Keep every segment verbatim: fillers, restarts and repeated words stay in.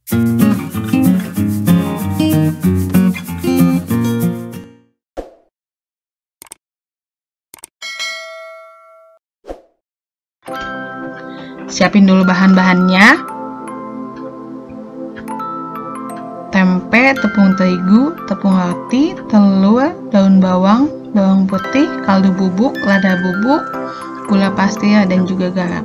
Siapin dulu bahan-bahannya. Tempe, tepung terigu, tepung roti, telur, daun bawang, bawang putih, kaldu bubuk, lada bubuk, gula pasir, dan juga garam.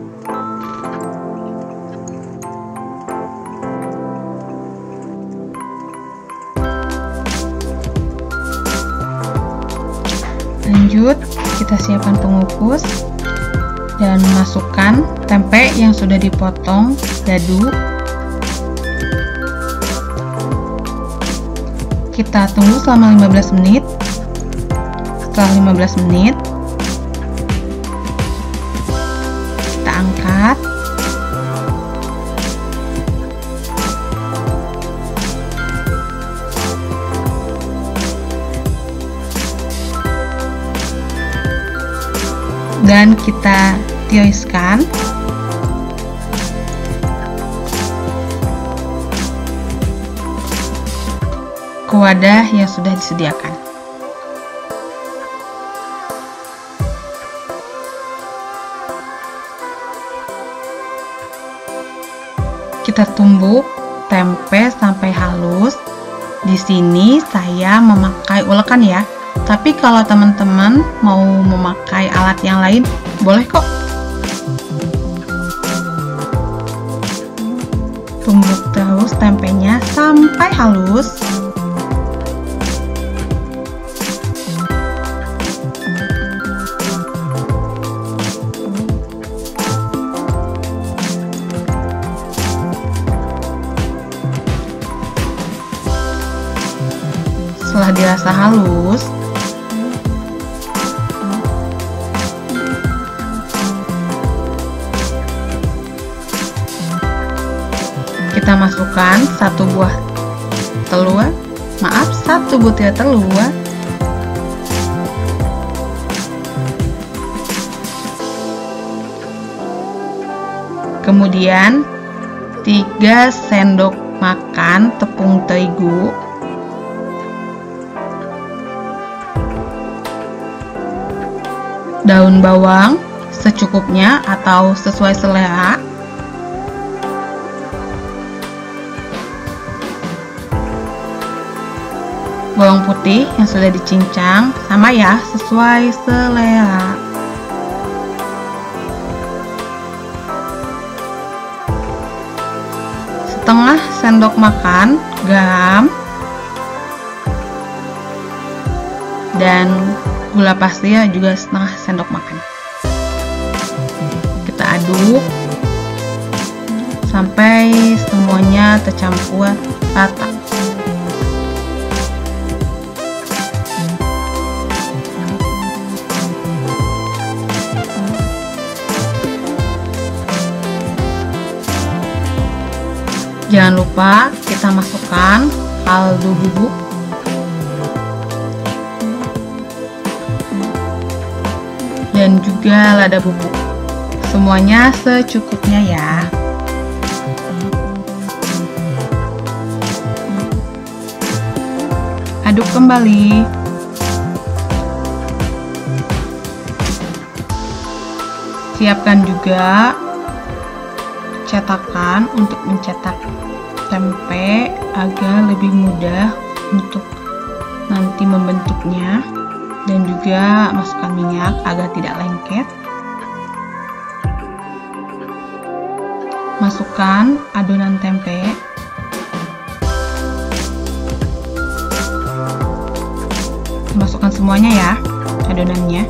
Lanjut, kita siapkan pengukus dan masukkan tempe yang sudah dipotong dadu. Kita tunggu selama lima belas menit. Setelah lima belas menit, kita angkat. Dan kita tiriskan. Ke wadah yang sudah disediakan. Kita tumbuk tempe sampai halus. Di sini saya memakai ulekan ya. Tapi kalau teman-teman mau memakai alat yang lain, boleh kok. Tumbuk terus tempenya sampai halus. Setelah dirasa halus, kita masukkan satu buah telur, maaf satu butir telur, kemudian tiga sendok makan tepung terigu, daun bawang secukupnya atau sesuai selera, bawang putih yang sudah dicincang, sama ya, sesuai selera. Setengah sendok makan garam dan gula pasir juga setengah sendok makan. Kita aduk sampai semuanya tercampur rata. Jangan lupa kita masukkan kaldu bubuk dan juga lada bubuk. Semuanya secukupnya ya. Aduk kembali. Siapkan juga cetakan untuk mencetak tempe agar lebih mudah untuk nanti membentuknya, dan juga masukkan minyak agar tidak lengket. Masukkan adonan tempe. Masukkan semuanya ya, adonannya.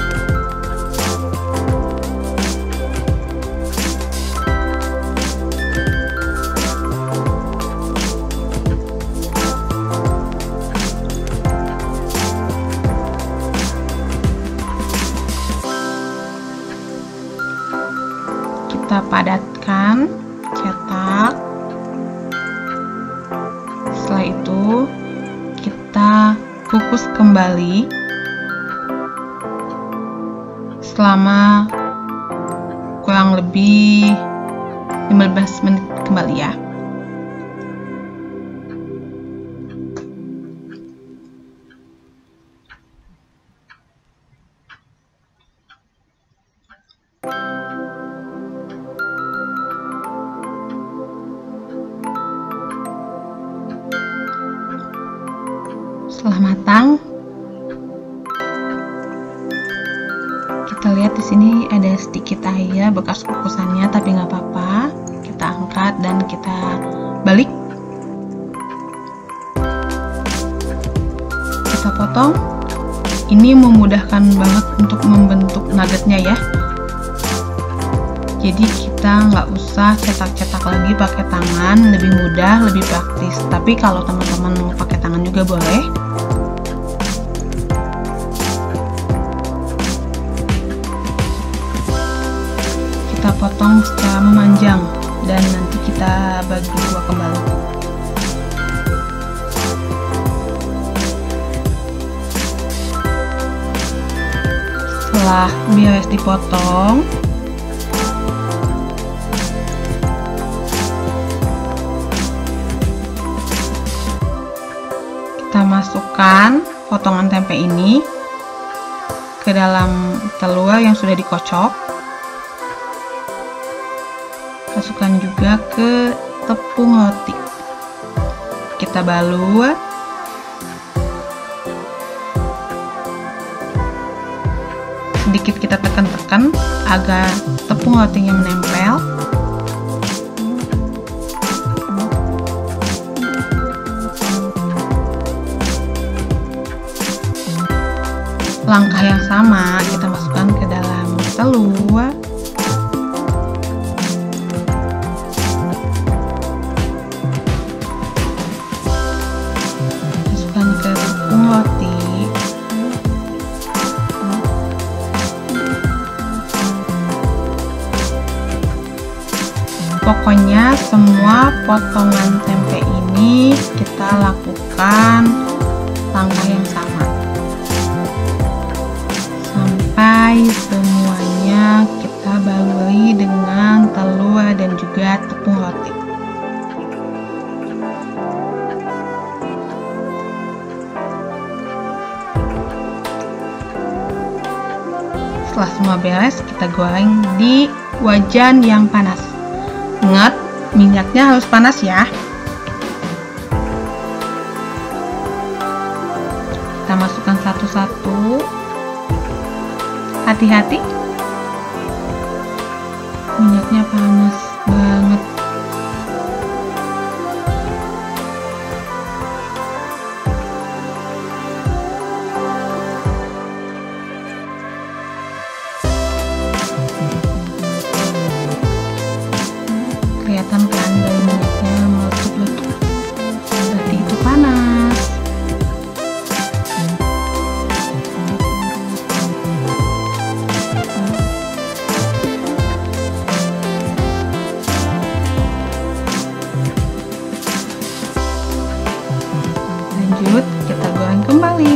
Kita padatkan, cetak. Setelah itu kita kukus kembali selama kurang lebih lima belas menit kembali ya. Setelah matang, kita lihat di sini ada sedikit air bekas kukusannya, tapi nggak apa-apa. Kita angkat dan kita balik. Kita potong. Ini memudahkan banget untuk membentuk nuggetnya ya. Jadi kita nggak usah cetak-cetak lagi pakai tangan, lebih mudah, lebih praktis. Tapi kalau teman-teman mau pakai tangan juga boleh. Kita potong secara memanjang dan nanti kita bagi dua kembali. Setelah beres dipotong, kita masukkan potongan tempe ini ke dalam telur yang sudah dikocok. Masukkan juga ke tepung roti. Kita balur. Sedikit kita tekan-tekan agar tepung rotinya menempel. Langkah yang sama kita masukkan ke dalam telur. Masukkan ke tepung roti. Pokoknya semua potongan tempe ini kita lakukan langkah yang sama sampai semuanya kita baluri dengan telur dan juga tepung roti. Setelah semua beres, kita goreng di wajan yang panas. Ingat, minyaknya harus panas ya. Kita masukkan satu-satu. Hati-hati. Minyaknya panas banget. Kelihatan kan dari minyaknya meletup-letup, berarti itu panas. Lanjut, kita goreng kembali.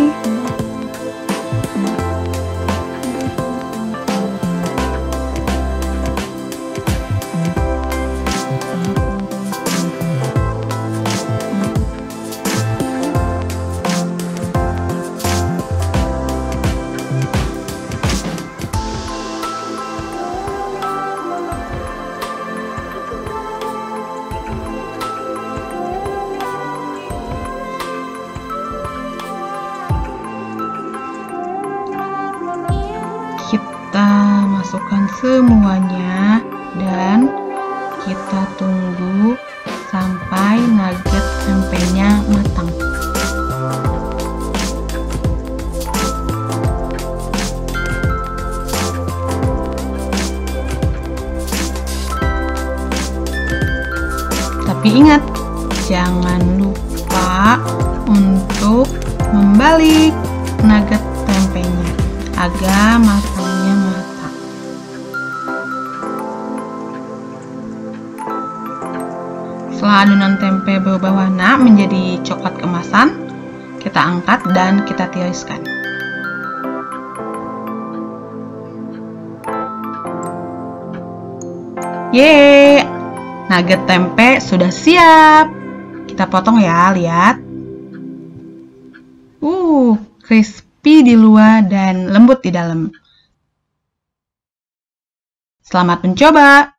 Kita masukkan semuanya dan kita tunggu sampai nugget tempenya matang. Tapi ingat, jangan lupa untuk membalik nugget tempenya agar matangnya matang. Setelah adonan tempe berubah warna menjadi coklat keemasan, kita angkat dan kita tiriskan. Yeay, nugget tempe sudah siap. Kita potong ya, lihat. Uh, crispy di luar dan lembut di dalam. Selamat mencoba!